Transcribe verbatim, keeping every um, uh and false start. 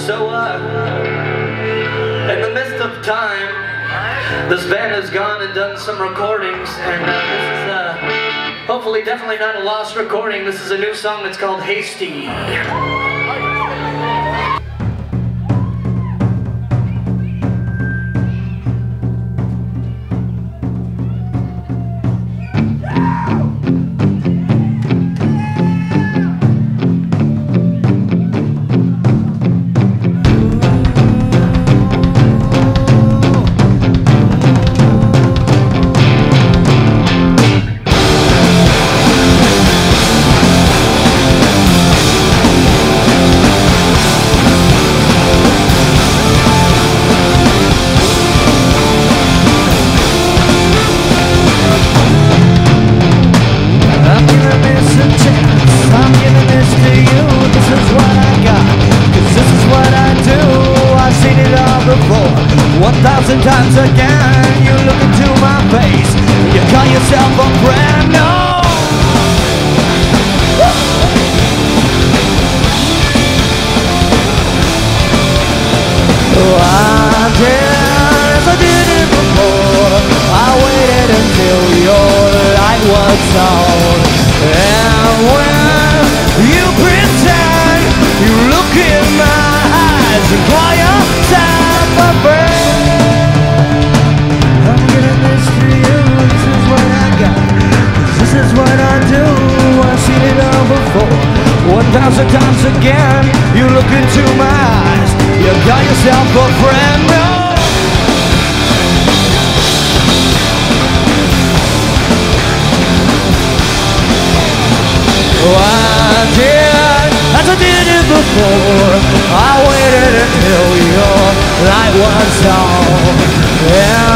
So, uh, in the midst of time, this band has gone and done some recordings, and uh, this is, uh, hopefully definitely not a lost recording. This is a new song that's called Hasty. One thousand times again, you look into my face, you call yourself a friend. No, oh, I did as I did it before. I waited until your light was on, and when you pretend, you look in my eyes and call yourself a friend. One thousand times again, you look into my eyes, you call yourself a friend. No, oh, I did as I did it before. I waited until your light was on. Yeah.